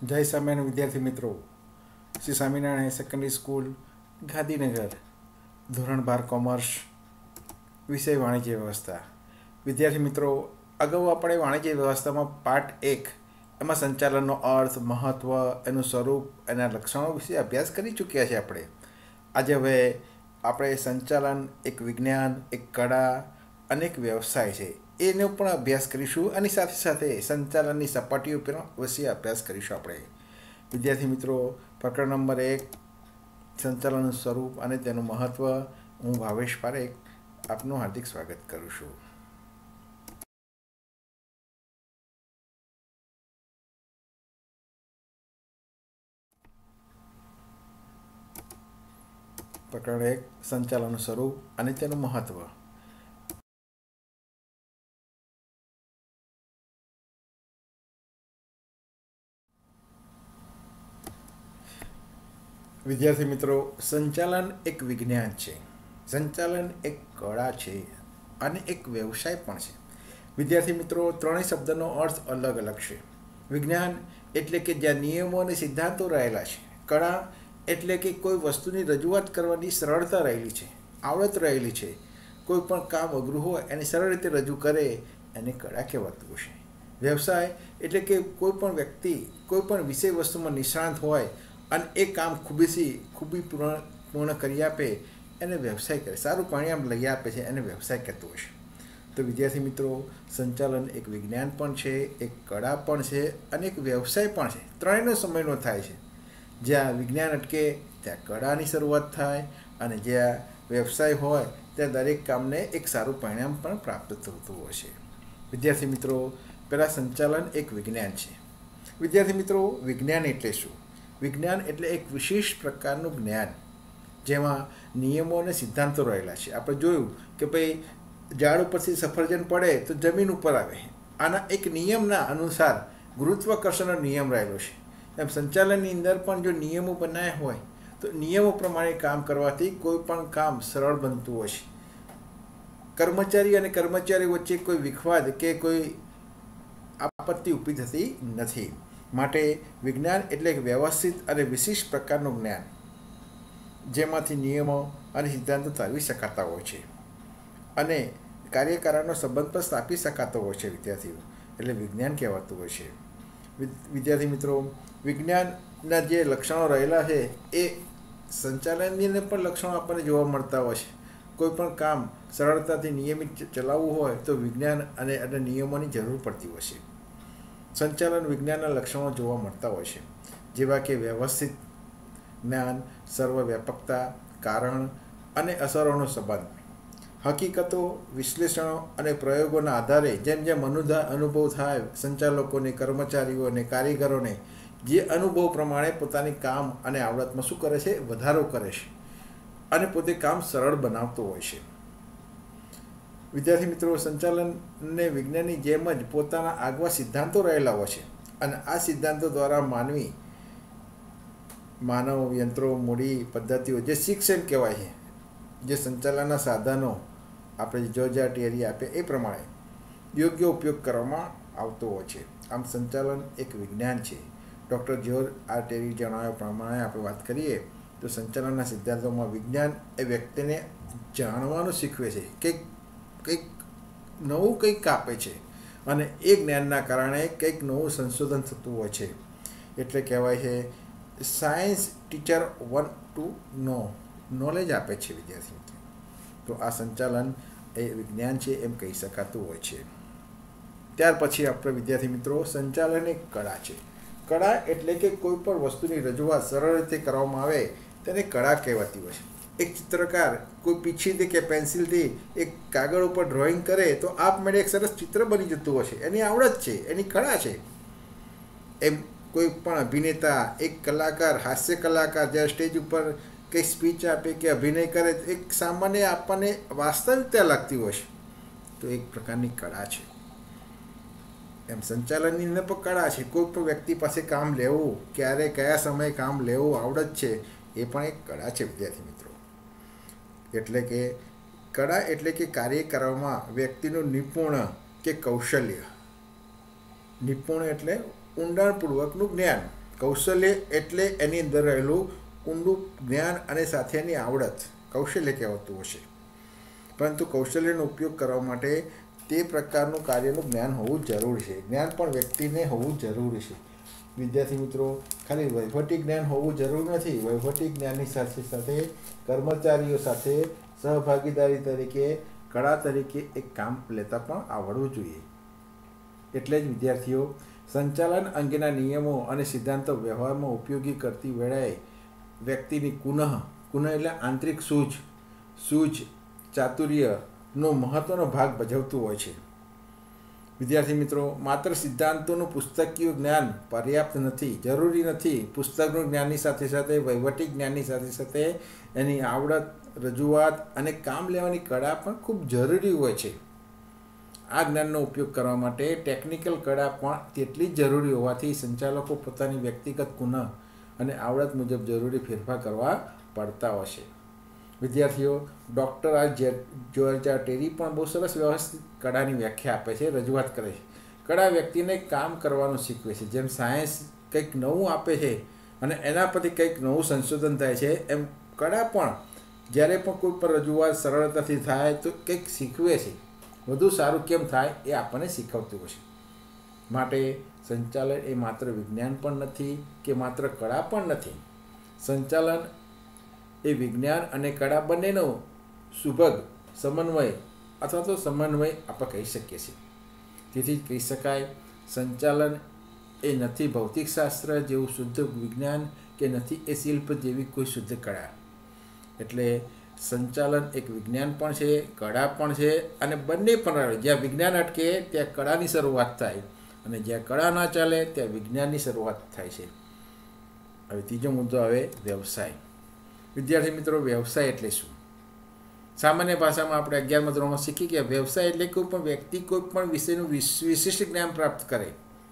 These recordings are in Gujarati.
જય સ્વામિનારાયણ વિદ્યાર્થી મિત્રો, શ્રી સ્વામિનારાયણ સેકન્ડરી સ્કૂલ ગાંધીનગર, ધોરણ 12 કોમર્સ, વિષય વાણિજ્ય વ્યવસ્થા. વિદ્યાર્થી મિત્રો, અગાઉ આપણે વાણિજ્ય વ્યવસ્થામાં પાર્ટ 1 એમાં સંચાલનનો અર્થ, મહત્ત્વ, એનું સ્વરૂપ, એના લક્ષણો વિશે અભ્યાસ કરી ચૂક્યા છે આપણે. આજે હવે આપણે સંચાલન એક વિજ્ઞાન, એક કળા અને એક વ્યવસાય છે એનો પણ અભ્યાસ કરીશું, અને સાથે સાથે સંચાલનની સપાટીઓ પર વિશે અભ્યાસ કરીશું આપણે. વિદ્યાર્થી મિત્રો, પ્રકરણ નંબર 1, સંચાલનનું સ્વરૂપ અને તેનું મહત્ત્વ. હું ભાવેશ પારેખ આપનું હાર્દિક સ્વાગત કરું છું. પ્રકરણ 1, સંચાલનનું સ્વરૂપ અને તેનું મહત્ત્વ. વિદ્યાર્થી મિત્રો, સંચાલન એક વિજ્ઞાન છે, સંચાલન એક કળા છે અને એક વ્યવસાય પણ છે. વિદ્યાર્થી મિત્રો, ત્રણેય શબ્દનો અર્થ અલગ અલગ છે. વિજ્ઞાન એટલે કે જ્યાં નિયમો અને સિદ્ધાંતો રહેલા છે. કળા એટલે કે કોઈ વસ્તુની રજૂઆત કરવાની સરળતા રહેલી છે, આવડત રહેલી છે. કોઈ પણ કામ અઘરું હોય એને સરળ રીતે રજૂ કરે એને કળા કહેવાતું છે. વ્યવસાય એટલે કે કોઈ પણ વ્યક્તિ કોઈ પણ વિષય વસ્તુમાં નિષ્ણાત હોય અને એ કામ ખૂબી પૂર્ણ કરી આપે એને વ્યવસાય કરે, સારું પરિણામ લઈ આપે છે, એને વ્યવસાય કહેતું હશે. તો વિદ્યાર્થી મિત્રો, સંચાલન એક વિજ્ઞાન પણ છે, એક કળા પણ છે અને એક વ્યવસાય પણ છે. ત્રણેયનો સમન્વય થાય છે. જ્યાં વિજ્ઞાન અટકે ત્યાં કળાની શરૂઆત થાય, અને જ્યાં વ્યવસાય હોય ત્યાં દરેક કામને એક સારું પરિણામ પણ પ્રાપ્ત થતું હોય છે. વિદ્યાર્થી મિત્રો, પહેલાં સંચાલન એક વિજ્ઞાન છે. વિદ્યાર્થી મિત્રો, વિજ્ઞાન એટલે શું? વિજ્ઞાન એટલે એક વિશેષ પ્રકારનું જ્ઞાન જેમાં નિયમો અને સિદ્ધાંતો રહેલા છે. આપણે જોયું કે ભાઈ ઝાડ ઉપરથી સફરજન પડે તો જમીન ઉપર આવે. આના એક નિયમના અનુસાર ગુરુત્વાકર્ષણનો નિયમ રહેલો છે. એમ સંચાલનની અંદર પણ જો નિયમો બનાવ્યા હોય તો નિયમો પ્રમાણે કામ કરવાથી કોઈ પણ કામ સરળ બનતું હોય છે. કર્મચારી અને કર્મચારી વચ્ચે કોઈ વિખવાદ કે કોઈ આપત્તિ ઊભી થતી નથી. માટે વિજ્ઞાન એટલે એક વ્યવસ્થિત અને વિશિષ્ટ પ્રકારનું જ્ઞાન જેમાંથી નિયમો અને સિદ્ધાંતો તારવી શકાતા હોય છે અને કાર્યકારણનો સંબંધ પણ સ્થાપી શકાતો હોય છે. વિદ્યાર્થીઓ, એટલે વિજ્ઞાન કહેવાતું હોય છે. વિદ્યાર્થી મિત્રો, વિજ્ઞાનના જે લક્ષણો રહેલા છે એ સંચાલનની અંદર પણ લક્ષણો આપણને જોવા મળતા હોય છે. કોઈ પણ કામ સરળતાથી નિયમિત ચલાવવું હોય તો વિજ્ઞાન અને નિયમોની જરૂર પડતી હોય છે. સંચાલન વિજ્ઞાનના લક્ષણો જોવા મળતા હોય છે, જેવા કે વ્યવસ્થિત જ્ઞાન, સર્વવ્યાપકતા, કારણ અને અસરોનો સંબંધ, હકીકતો, વિશ્લેષણો અને પ્રયોગોના આધારે જેમ જેમ અનુભવ થાય, સંચાલકોને, કર્મચારીઓને, કારીગરોને જે અનુભવ પ્રમાણે પોતાની કામ અને આવડતમાં શું કરે છે, વધારો કરે છે અને પોતે કામ સરળ બનાવતો હોય છે. વિદ્યાર્થી મિત્રો, સંચાલનને વિજ્ઞાનની જેમ જ પોતાના આગવા સિદ્ધાંતો રહેલા હોય છે, અને આ સિદ્ધાંતો દ્વારા માનવ, યંત્રો, મૂડી, પદ્ધતિઓ જે શિક્ષણ કહેવાય છે, જે સંચાલનના સાધનો આપણે જોર્જા ટેરી આપે એ પ્રમાણે યોગ્ય ઉપયોગ કરવામાં આવતો હોય છે. આમ સંચાલન એક વિજ્ઞાન છે. ડૉક્ટર જ્યોર્જ આર ટેરી જણાવ્યા પ્રમાણે આપણે વાત કરીએ તો સંચાલનના સિદ્ધાંતોમાં વિજ્ઞાન એ વ્યક્તિને જાણવાનું શીખવે છે કે કંઈક નવું કંઈક આપે છે, અને એ જ્ઞાનના કારણે કંઈક નવું સંશોધન થતું હોય છે. એટલે કહેવાય છે સાયન્સ ટીચર વન ટુ નો, નોલેજ આપે છે વિદ્યાર્થી મિત્રો. તો આ સંચાલન એ વિજ્ઞાન છે એમ કહી શકાતું હોય છે. ત્યાર પછી આપણે વિદ્યાર્થી મિત્રો, સંચાલન એક કળા છે. કળા એટલે કે કોઈ પણ વસ્તુની રજૂઆત સરળ રીતે કરવામાં આવે તેને કળા કહેવાતી હોય છે. એક ચિત્રકાર કોઈ પીંછીથી કે પેન્સિલથી એક કાગળ ઉપર ડ્રોઈંગ કરે તો આપમેળે એક સરસ ચિત્ર બની જતું હોય છે. એની આવડત છે, એની કળા છે. એમ કોઈ પણ અભિનેતા, એક કલાકાર, હાસ્ય કલાકાર જ્યારે સ્ટેજ ઉપર કંઈ સ્પીચ આપે કે અભિનય કરે તો એક સામાન્ય આપણને વાસ્તવિકતા લાગતી હોય છે, તો એક પ્રકારની કળા છે. એમ સંચાલનની અંદર પણ કળા છે. કોઈ પણ વ્યક્તિ પાસે કામ લેવું, ક્યારે કયા સમયે કામ લેવું, આવડત છે, એ પણ એક કળા છે વિદ્યાર્થી મિત્રો. એટલે કે કળા એટલે કે કાર્ય કરવામાં વ્યક્તિનું નિપુણ કે કૌશલ્ય. નિપુણ એટલે ઊંડાણપૂર્વકનું જ્ઞાન, કૌશલ્ય એટલે એની અંદર રહેલું ઊંડું જ્ઞાન અને સાથેની આવડત કૌશલ્ય કહેવાતું હશે. પરંતુ કૌશલ્યનો ઉપયોગ કરવા માટે તે પ્રકારનું કાર્યનું જ્ઞાન હોવું જરૂરી છે. જ્ઞાન પણ વ્યક્તિને હોવું જરૂરી છે. વિદ્યાર્થી મિત્રો, ખાલી વહીવટી જ્ઞાન હોવું જરૂરી નથી. વહીવટી જ્ઞાનની સાથે સાથે કર્મચારીઓ સાથે સહભાગીદારી તરીકે, કળા તરીકે એક કામ લેતા પણ આવડવું જોઈએ. એટલે જ વિદ્યાર્થીઓ સંચાલન અંગેના નિયમો અને સિદ્ધાંતો વ્યવહારમાં ઉપયોગી કરતી વેળાએ વ્યક્તિની કુનઃ એટલે આંતરિક સૂઝ ચાતુર્યનો મહત્ત્વનો ભાગ ભજવતું હોય છે. વિદ્યાર્થી મિત્રો, માત્ર સિદ્ધાંતોનું પુસ્તકીય જ્ઞાન પર્યાપ્ત નથી, જરૂરી નથી. પુસ્તકનું જ્ઞાનની સાથે સાથે વહીવટી જ્ઞાનની સાથે સાથે એની આવડત, રજૂઆત અને કામ લેવાની કળા પણ ખૂબ જરૂરી હોય છે. આ જ્ઞાનનો ઉપયોગ કરવા માટે ટેકનિકલ કળા પણ તેટલી જ જરૂરી હોવાથી સંચાલકો પોતાની વ્યક્તિગત કુનઃ અને આવડત મુજબ જરૂરી ફેરફાર કરવા પડતા હોય છે. વિદ્યાર્થીઓ, ડૉક્ટર જ્યોર્જ ટેરી પણ બહુ સરસ વ્યવસ્થિત કળાની વ્યાખ્યા આપે છે, રજૂઆત કરે છે. કળા વ્યક્તિને કામ કરવાનું શીખવે છે. જેમ સાયન્સ કંઈક નવું આપે છે અને એના પરથી કંઈક નવું સંશોધન થાય છે, એમ કળા પણ જ્યારે પણ કોઈ પર રજૂઆત સરળતાથી થાય તો કંઈક શીખવે છે. વધુ સારું કેમ થાય એ આપણને શીખવતું હોય છે. માટે સંચાલન એ માત્ર વિજ્ઞાન પણ નથી કે માત્ર કળા પણ નથી. સંચાલન એ વિજ્ઞાન અને કળા બંનેનો સુભગ સમન્વય અથવા તો સમન્વય આપણે કહી શકીએ છીએ. તેથી જ કહી શકાય, સંચાલન એ નથી ભૌતિકશાસ્ત્ર જેવું શુદ્ધ વિજ્ઞાન કે નથી એ શિલ્પ જેવી કોઈ શુદ્ધ કળા. એટલે સંચાલન એક વિજ્ઞાન પણ છે, કળા પણ છે અને બંને પણ. જ્યાં વિજ્ઞાન અટકે ત્યાં કળાની શરૂઆત થાય અને જ્યાં કળા ના ચાલે ત્યાં વિજ્ઞાનની શરૂઆત થાય છે. હવે ત્રીજો મુદ્દો આવે વ્યવસાય. વિદ્યાર્થી મિત્રો, વ્યવસાય એટલે શું? સામાન્ય ભાષામાં આપણે 11મા ધોરણમાં શીખી ગયા. વ્યવસાય એટલે કોઈ પણ વ્યક્તિ કોઈ પણ વિષયનું વિશિષ્ટ જ્ઞાન પ્રાપ્ત કરે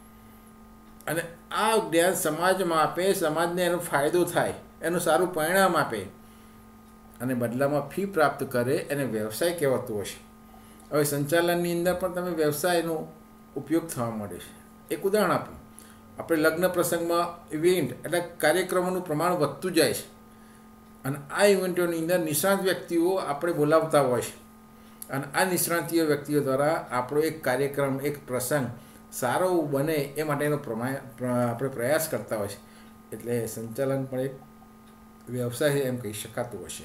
અને આ જ્ઞાન સમાજમાં આપે, સમાજને એનો ફાયદો થાય, એનું સારું પરિણામ આપે અને બદલામાં ફી પ્રાપ્ત કરે, એને વ્યવસાય કહેવાતું હશે. હવે સંચાલનની અંદર પણ તમે વ્યવસાયનો ઉપયોગ થવા મળે છે. એક ઉદાહરણ આપું. આપણે લગ્ન પ્રસંગમાં ઇવેન્ટ એટલે કાર્યક્રમોનું પ્રમાણ વધતું જાય છે અને આ ઇવેન્ટોની અંદર નિષ્ણાત વ્યક્તિઓ આપણે બોલાવતા હોય છે અને આ નિષ્ણાંતીય વ્યક્તિઓ દ્વારા આપણો એક કાર્યક્રમ, એક પ્રસંગ સારો બને એ માટેનો આપણે પ્રયાસ કરતા હોય છે. એટલે સંચાલન પણ એક વ્યવસાય એમ કહી શકાતું હશે.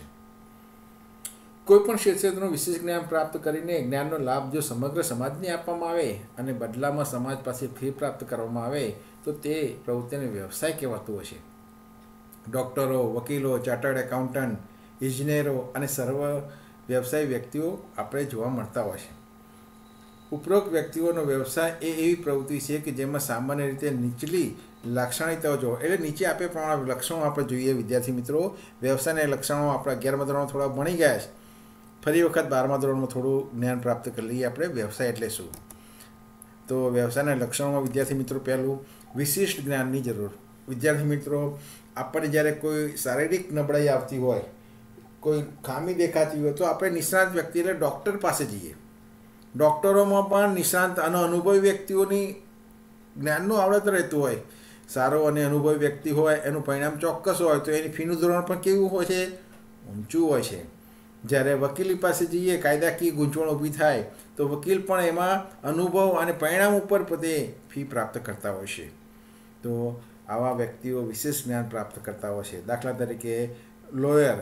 કોઈપણ ક્ષેત્રનું વિશેષ જ્ઞાન પ્રાપ્ત કરીને જ્ઞાનનો લાભ જો સમગ્ર સમાજને આપવામાં આવે અને બદલામાં સમાજ પાસે ફી પ્રાપ્ત કરવામાં આવે તો તે પ્રવૃત્તિને વ્યવસાય કહેવાતું હશે. ડૉક્ટરો, વકીલો, ચાર્ટર્ડ એકાઉન્ટન્ટ, ઇજનેરો અને સર્વ વ્યવસાય વ્યક્તિઓ આપણે જોવા મળતા હોય છે. ઉપરોક્ત વ્યક્તિઓનો વ્યવસાય એ એવી પ્રવૃત્તિ છે કે જેમાં સામાન્ય રીતે નીચલી લાક્ષણિકતાઓ જો એટલે નીચે આપે પ્રમાણે લક્ષણો આપણે જોઈએ. વિદ્યાર્થી મિત્રો, વ્યવસાયના લક્ષણો આપણે 11મા ધોરણમાં થોડા ભણી ગયા છે. ફરી વખત 12મા ધોરણમાં થોડું જ્ઞાન પ્રાપ્ત કરી લઈએ આપણે. વ્યવસાય એટલે શું? તો વ્યવસાયના લક્ષણોમાં વિદ્યાર્થી મિત્રો, પહેલું વિશિષ્ટ જ્ઞાનની જરૂર. વિદ્યાર્થી મિત્રો, આપણને જ્યારે કોઈ શારીરિક નબળાઈ આવતી હોય, કોઈ ખામી દેખાતી હોય તો આપણે નિષ્ણાત વ્યક્તિ એટલે ડૉક્ટર પાસે જઈએ. ડૉક્ટરોમાં પણ નિષ્ણાંત અને અનુભવી વ્યક્તિઓની જ્ઞાનનું આવડત રહેતું હોય. સારો અને અનુભવી વ્યક્તિ હોય, એનું પરિણામ ચોક્કસ હોય તો એની ફીનું ધોરણ પણ કેવું હોય છે? ઊંચું હોય છે. જ્યારે વકીલી પાસે જઈએ, કાયદાકીય ગૂંચવણ ઊભી થાય તો વકીલ પણ એમાં અનુભવ અને પરિણામ ઉપર પોતે ફી પ્રાપ્ત કરતા હોય છે. તો આવા વ્યક્તિઓ વિશેષ જ્ઞાન પ્રાપ્ત કરતા હોય છે. દાખલા તરીકે લોયર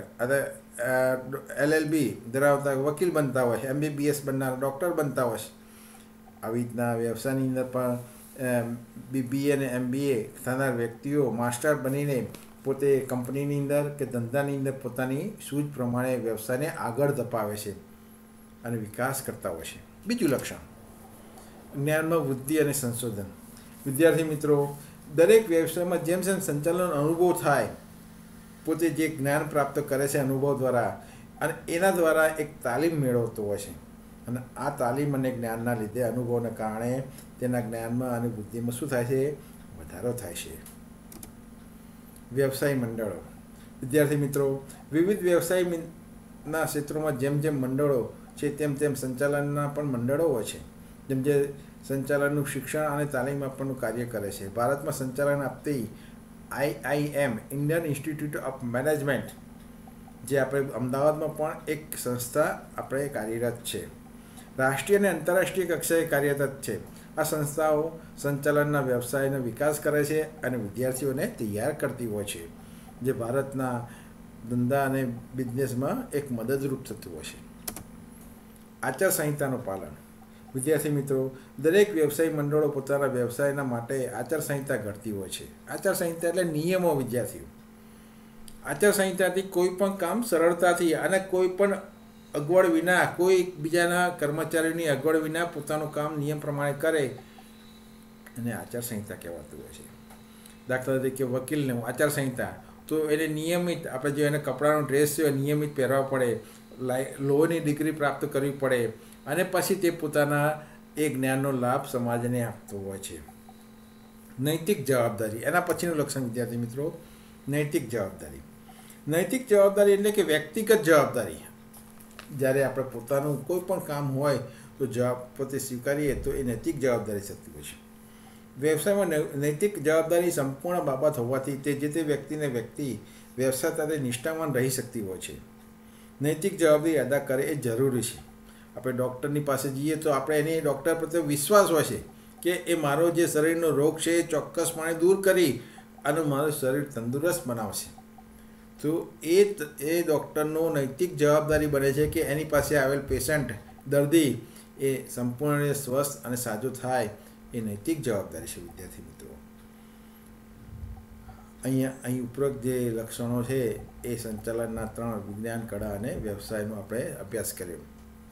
અથવા LLB ધરાવતા વકીલ બનતા હોય છે, MBBS બનનાર ડૉક્ટર બનતા હોય છે. આવી રીતના વ્યવસાયની અંદર પણ BBA અને MBA થનાર વ્યક્તિઓ માસ્ટર બનીને પોતે કંપનીની અંદર કે ધંધાની અંદર પોતાની સૂઝ પ્રમાણે વ્યવસાયને આગળ ધપાવે છે અને વિકાસ કરતા હોય છે. બીજું લક્ષણ, જ્ઞાનમાં વૃદ્ધિ અને સંશોધન. વિદ્યાર્થી મિત્રો, દરેક વ્યવસાયમાં જેમ જેમ સંચાલન અનુભવ થાય, પોતે જે જ્ઞાન પ્રાપ્ત કરે છે અનુભવ દ્વારા અને એના દ્વારા એક તાલીમ મેળવતો હોય છે અને આ તાલીમ અને જ્ઞાનના લીધે અનુભવને કારણે તેના જ્ઞાનમાં અને બુદ્ધિમાં શું થાય છે? વધારો થાય છે. વ્યવસાય મંડળો. વિદ્યાર્થી મિત્રો, વિવિધ વ્યવસાયના ક્ષેત્રોમાં જેમ જેમ મંડળો છે તેમ તેમ સંચાલનના પણ મંડળો હોય છે. જેમ જે સંચાલનનું શિક્ષણ અને તાલીમ આપવાનું કાર્ય કરે છે. ભારતમાં સંચાલન આપતી IIM Indian institute of management, જે આપણે અમદાવાદમાં પણ એક સંસ્થા આપણે કાર્યરત છે. રાષ્ટ્રીય અને આંતરરાષ્ટ્રીય કક્ષાએ કાર્યરત છે. આ સંસ્થાઓ સંચાલનના વ્યવસાયનો વિકાસ કરે છે અને વિદ્યાર્થીઓને તૈયાર કરતી હોય છે, જે ભારતના ધંધા અને બિઝનેસમાં એક મદદરૂપ થતું હોય છે. આચારસંહિતાનું પાલન. વિદ્યાર્થી મિત્રો, દરેક વ્યવસાય મંડળો પોતાના વ્યવસાયના માટે આચારસંહિતા ઘડતી હોય છે. આચારસંહિતા એટલે નિયમો. વિદ્યાર્થીઓ, આચારસંહિતાથી કોઈ પણ કામ સરળતાથી અને કોઈ પણ અગવડ વિના, કોઈ બીજાના કર્મચારીઓની અગવડ વિના પોતાનું કામ નિયમ પ્રમાણે કરે અને આચારસંહિતા કહેવાતું હોય છે. દાખલા તરીકે વકીલને આચારસંહિતા, તો એને નિયમિત, આપણે જે એને કપડાનો ડ્રેસ છે એ નિયમિત પહેરવા પડે, લોની ડિગ્રી પ્રાપ્ત કરવી પડે અને પછી તે પોતાના એ જ્ઞાનનો લાભ સમાજને આપતો હોય છે. નૈતિક જવાબદારી, એના પછીનું લક્ષણ વિદ્યાર્થી મિત્રો, નૈતિક જવાબદારી. નૈતિક જવાબદારી એટલે કે વ્યક્તિગત જવાબદારી. જ્યારે આપણે પોતાનું કોઈ પણ કામ હોય તો પોતે સ્વીકારીએ તો એ નૈતિક જવાબદારી થતી હોય છે. વ્યવસાયમાં નૈતિક જવાબદારી સંપૂર્ણ બાબત હોવાથી તે જે તે વ્યક્તિ વ્યવસાય સાથે નિષ્ઠાવાન રહી શકતી હોય છે. નૈતિક જવાબદારી અદા કરે એ જરૂરી છે. આપણે ડૉક્ટરની પાસે જઈએ તો આપણે એની ડૉક્ટર પ્રત્યે વિશ્વાસ હોય છે કે એ મારો જે શરીરનો રોગ છે એ ચોક્કસપણે દૂર કરી અને મારું શરીર તંદુરસ્ત બનાવશે. તો એ ડૉક્ટરનો નૈતિક જવાબદારી બને છે કે એની પાસે આવેલ પેશન્ટ, દર્દી એ સંપૂર્ણ સ્વસ્થ અને સાજો થાય, એ નૈતિક જવાબદારી છે. વિદ્યાર્થી મિત્રો, અહીં ઉપરોક્ત જે લક્ષણો છે એ સંચાલનના 3 વિજ્ઞાન, કળા અને વ્યવસાયનો આપણે અભ્યાસ કર્યો.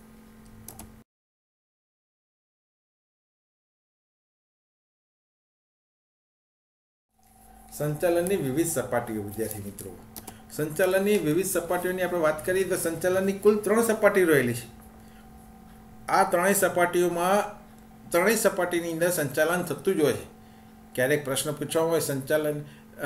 સંચાલનની વિવિધ સપાટીઓ. વિદ્યાર્થી મિત્રો, સંચાલનની વિવિધ સપાટીઓની આપણે વાત કરીએ તો સંચાલનની કુલ 3 સપાટી રહેલી છે. આ ત્રણેય સપાટીની અંદર સંચાલન થતું જ હોય છે. ક્યારેક પ્રશ્ન પૂછવામાં હોય,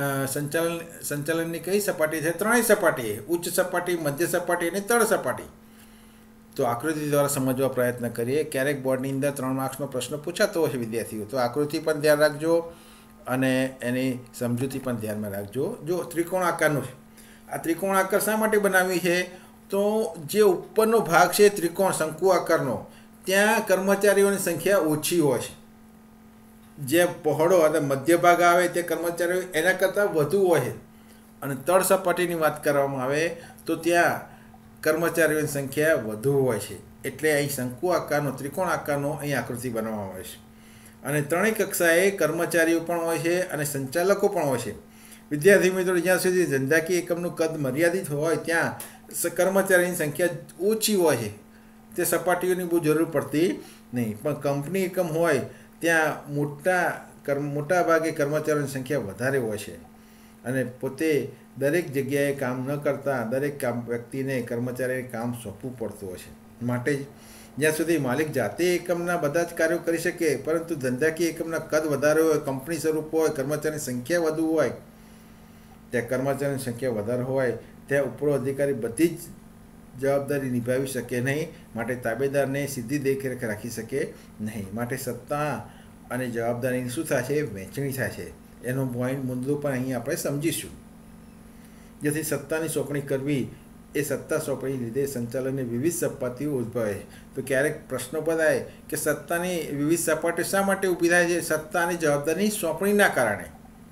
સંચાલનની કઈ સપાટી છે? 3 સપાટી: ઉચ્ચ સપાટી, મધ્ય સપાટી અને તળ સપાટી. તો આકૃતિ દ્વારા સમજવા પ્રયત્ન કરીએ. ક્યારેક બોર્ડની અંદર 3 માર્ક્સનો પ્રશ્ન પૂછાતો હોય છે વિદ્યાર્થીઓ, તો આકૃતિ પણ ધ્યાન રાખજો અને એની સમજૂતી પણ ધ્યાનમાં રાખજો. જો ત્રિકોણ આકારનું છે, આ ત્રિકોણ આકાર શા માટે બનાવી છે? તો જે ઉપરનો ભાગ છે ત્રિકોણ શંકુ આકારનો, ત્યાં કર્મચારીઓની સંખ્યા ઓછી હોય છે. જે પહોળો અને મધ્ય ભાગ આવે તે કર્મચારીઓ એના કરતાં વધુ હોય છે. અને તળ સપાટીની વાત કરવામાં આવે તો ત્યાં કર્મચારીઓની સંખ્યા વધુ હોય છે. એટલે અહીં શંકુ આકારનો, ત્રિકોણ આકારનો અહીં આકૃતિ બનાવવામાં આવે છે. અને 3 કક્ષાએ કર્મચારીઓ પણ હોય છે અને સંચાલકો પણ હોય છે. વિદ્યાર્થી મિત્રો, જ્યાં સુધી ધંધાકીય એકમનું કદ મર્યાદિત હોય ત્યાં કર્મચારીની સંખ્યા ઓછી હોય છે, તે સપાટીઓની બહુ જરૂર પડતી નહીં. પણ કંપની એકમ હોય ત્યાં મોટા ભાગે કર્મચારીઓની સંખ્યા વધારે હોય છે અને પોતે દરેક જગ્યાએ કામ ન કરતા દરેક વ્યક્તિને, કર્મચારીને કામ સોંપવું પડતું હોય છે. માટે જ જ્યાં સુધી માલિક જાતે એકમના બધા જ કાર્યો કરી શકે, પરંતુ ધંધાકીય એકમના કદ વધારે હોય, કંપની સ્વરૂપ હોય, કર્મચારીની સંખ્યા વધુ હોય, ત્યાં કર્મચારીની સંખ્યા વધારે હોય ત્યાં ઉપરો અધિકારી બધી જ જવાબદારી નિભાવી શકે નહીં. માટે તાબેદારને સીધી દેખરેખ રાખી શકે નહીં. માટે સત્તા અને જવાબદારીની શું થાય છે? વહેંચણી થાય છે. એનો મુદ્દો પણ અહીં આપણે સમજીશું. જેથી સત્તાની સોંપણી કરવી, એ સત્તા સોંપણી લીધે સંચાલનની વિવિધ સપાટીઓ ઉદ્ભવે. તો ક્યારેક પ્રશ્નો બધાય કે સત્તાની વિવિધ સપાટીઓ શા માટે ઊભી થાય છે? સત્તા અને જવાબદારીની સોંપણીના કારણે.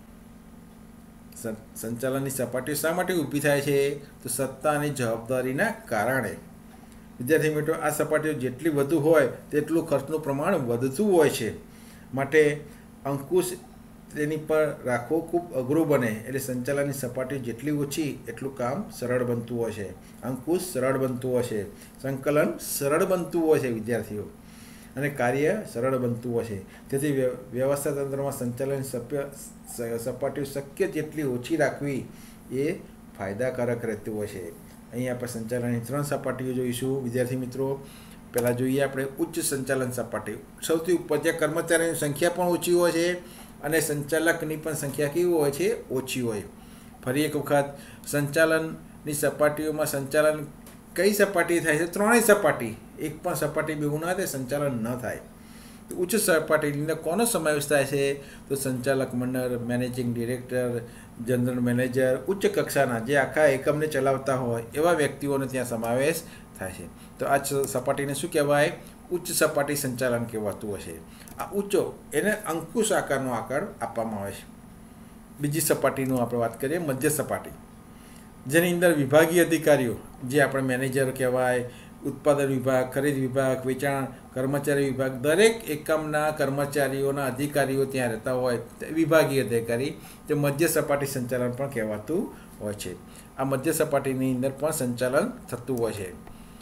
સંચાલનની સપાટીઓ શા માટે ઊભી થાય છે? તો સત્તા અને જવાબદારીના કારણે. વિદ્યાર્થી મિત્રો, આ સપાટીઓ જેટલી વધુ હોય તેટલું ખર્ચનું પ્રમાણ વધતું હોય છે. માટે અંકુશ તેની પર રાખવો ખૂબ અઘરું બને. એટલે સંચાલનની સપાટી જેટલી ઓછી એટલું કામ સરળ બનતું હોય છે. અંકુશ સરળ બનતું હોય છે, સંકલન સરળ બનતું હોય છે વિદ્યાર્થીઓ, અને કાર્ય સરળ બનતું હોય છે. તેથી વ્યવસ્થા તંત્રમાં સંચાલન સપાટીઓ શક્ય જેટલી ઓછી રાખવી એ ફાયદાકારક રહેતું હોય છે. અહીં આપણે સંચાલનની 3 સપાટીઓ જોઈશું વિદ્યાર્થી મિત્રો. પહેલાં જોઈએ આપણે ઉચ્ચ સંચાલન સપાટી. સૌથી ઉપર જ્યાં કર્મચારીની સંખ્યા પણ ઓછી હોય છે અને સંચાલકની પણ સંખ્યા કેવી હોય છે? ઓછી હોય. ફરી એક વખત, સંચાલનની સપાટીઓમાં સંચાલન કઈ સપાટી થાય છે? 3 સપાટી. એક પણ સપાટી ભેગું ના થાય, સંચાલન ન થાય. ઉચ્ચ સપાટીની અંદર કોનો સમાવેશ થાય છે? તો સંચાલક મંડળ, મેનેજિંગ ડિરેક્ટર, જનરલ મેનેજર, ઉચ્ચ કક્ષાના જે આખા એકમને ચલાવતા હોય એવા વ્યક્તિઓનો ત્યાં સમાવેશ થાય છે. તો આ સપાટીને શું કહેવાય? ઉચ્ચ સપાટી સંચાલન કહેવાતું હશે. આ ઊંચો એને અંકુશ આકારનો આકાર આપવામાં આવે છે. બીજી સપાટીનું આપણે વાત કરીએ, મધ્ય સપાટી, જેની અંદર વિભાગીય અધિકારીઓ, જે આપણે મેનેજર કહેવાય, ઉત્પાદન વિભાગ, ખરીદ વિભાગ, વેચાણ, કર્મચારી વિભાગ, દરેક એકમના કર્મચારીઓના અધિકારીઓ ત્યાં રહેતા હોય, વિભાગીય અધિકારી, તે મધ્ય સપાટી સંચાલન પણ કહેવાતું હોય છે. આ મધ્ય સપાટીની અંદર પણ સંચાલન થતું હોય છે.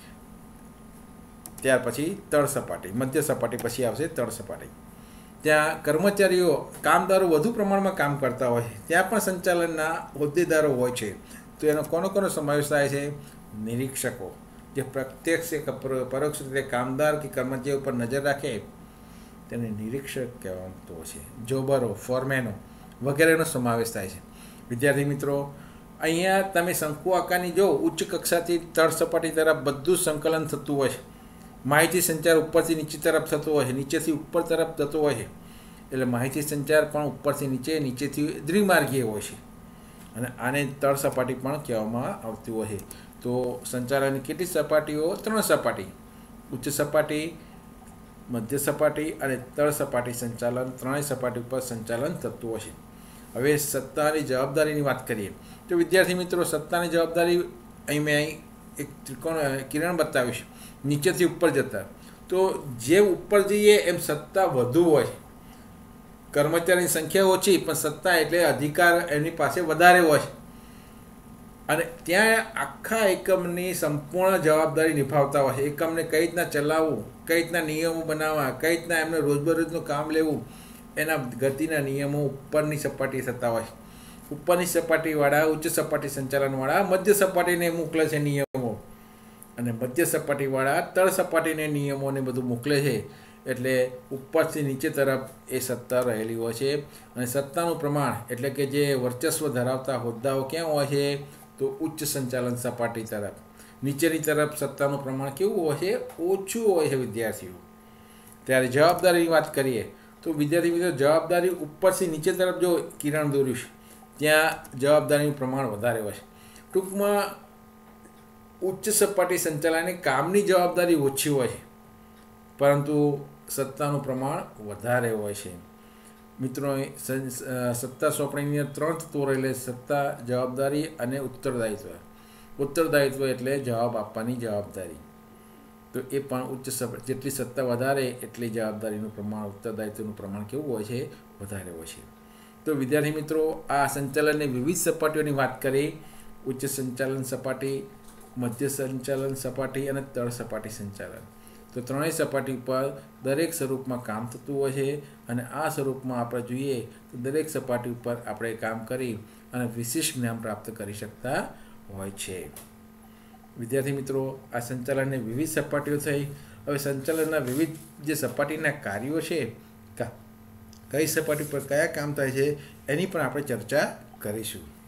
ત્યાર પછી તળ સપાટી, મધ્ય સપાટી પછી આવશે તળ સપાટી. ત્યાં કર્મચારીઓ, કામદારો વધુ પ્રમાણમાં કામ કરતા હોય છે, ત્યાં પણ સંચાલનના હોદ્દેદારો હોય છે. તો એનો કોનો સમાવેશ થાય છે? નિરીક્ષકો, જે પ્રત્યક્ષ કે પરોક્ષ રીતે કામદાર કે કર્મચારીઓ ઉપર નજર રાખે તેને નિરીક્ષક કહેવાતું હોય છે. જોબરો, ફોરમેનો વગેરેનો સમાવેશ થાય છે. વિદ્યાર્થી મિત્રો, અહીંયા તમે શંકુ આકારની જો ઉચ્ચ કક્ષાથી તળ સપાટી તરફ બધું જ સંકલન થતું હોય છે. માહિતી સંચાર ઉપરથી નીચે તરફ થતો હોય છે, નીચેથી ઉપર તરફ થતો હોય છે. એટલે માહિતી સંચાર પણ ઉપરથી નીચે, નીચેથી દ્વિમાર્ગીય હોય છે. અને આને તળ સપાટી પણ કહેવામાં આવતું હોય છે. તો સંચાલનની કેટલી સપાટીઓ? 3 સપાટી, ઉચ્ચ સપાટી, મધ્ય સપાટી અને તળ સપાટી સંચાલન, 3 સપાટી ઉપર સંચાલન થતું હોય છે. હવે સત્તાની જવાબદારીની વાત કરીએ તો વિદ્યાર્થી મિત્રો, સત્તાની જવાબદારી અહીં મેં એક ત્રિકોણ કિરણ બતાવીશ, નીચેથી ઉપર જતા. તો જેમ ઉપર જઈએ એમ સત્તા વધુ હોય. કર્મચારીની સંખ્યા ઓછી પણ સત્તા એટલે અધિકાર એની પાસે વધારે હોય. અને ત્યાં આખા એકમની સંપૂર્ણ જવાબદારી નિભાવતા હોય છે. એકમને કઈ રીતના ચલાવવું, કઈ રીતના નિયમો બનાવવા, કઈ રીતના એમને રોજબરોજનું કામ લેવું, એના ગતિના નિયમો ઉપરની સપાટી થતા હોય. ઉપરની સપાટીવાળા, ઉચ્ચ સપાટી સંચાલનવાળા મધ્ય સપાટીને મોકલે છે નિયમો, અને મધ્ય સપાટીવાળા તળ સપાટીને નિયમોને બધું મોકલે છે. એટલે ઉપરથી નીચે તરફ એ સત્તા રહેલી હોય છે. અને સત્તાનું પ્રમાણ એટલે કે જે વર્ચસ્વ ધરાવતા હોદ્દાઓ ક્યાં હોય છે? તો ઉચ્ચ સંચાલન સપાટી તરફ. નીચેની તરફ સત્તાનું પ્રમાણ કેવું હોય છે? ઓછું હોય છે વિદ્યાર્થીઓ. ત્યારે જવાબદારીની વાત કરીએ તો વિદ્યાર્થી મિત્રો, જવાબદારી ઉપરથી નીચે તરફ જો કિરણ દોર્યું છે ત્યાં જવાબદારીનું પ્રમાણ વધારે હોય છે. ટૂંકમાં ઉચ્ચ સપાટી સંચાલનની કામની જવાબદારી ઓછી હોય છે, પરંતુ સત્તાનું પ્રમાણ વધારે હોય છે. મિત્રો, સત્તા સોંપણીની 3 તત્વો રહેલા: સત્તા, જવાબદારી અને ઉત્તરદાયિત્વ. ઉત્તરદાયિત્વ એટલે જવાબ આપવાની જવાબદારી. તો એ પણ ઉચ્ચ સપાટી, જેટલી સત્તા વધારે એટલી જવાબદારીનું પ્રમાણ, ઉત્તરદાયિત્વનું પ્રમાણ કેવું હોય છે? વધારે હોય છે. તો વિદ્યાર્થી મિત્રો, આ સંચાલનની વિવિધ સપાટીઓની વાત કરી: ઉચ્ચ સંચાલન સપાટી, મધ્ય સંચાલન સપાટી અને તળ સપાટી સંચાલન. તો 3 સપાટી પર દરેક સ્વરૂપમાં કામ થતું હોય છે. અને આ સ્વરૂપમાં આપણે જોઈએ તો દરેક સપાટી ઉપર આપણે કામ કરી અને વિશિષ્ટ જ્ઞાન પ્રાપ્ત કરી શકતા હોય છે. વિદ્યાર્થી મિત્રો, આ સંચાલનની વિવિધ સપાટીઓ થઈ. હવે સંચાલનના વિવિધ જે સપાટીના કાર્યો છે, કઈ સપાટી પર કયા કામ થાય છે, એની પણ આપણે ચર્ચા કરીશું.